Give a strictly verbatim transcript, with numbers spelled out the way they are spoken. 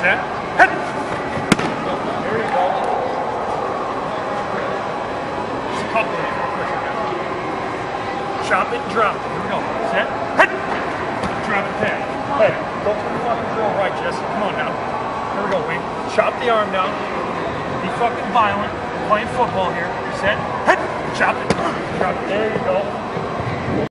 Set. Hit. There you go. Just a couple of these. Chop it and drop it. Here we go. Set. Hit. Drop it back. Hey, don't fucking throw right, Jesse. Come on now. Here we go, Wing. Chop the arm down. Be fucking violent. We're playing football here. Set. Hit. Chop it. Drop it. There you go.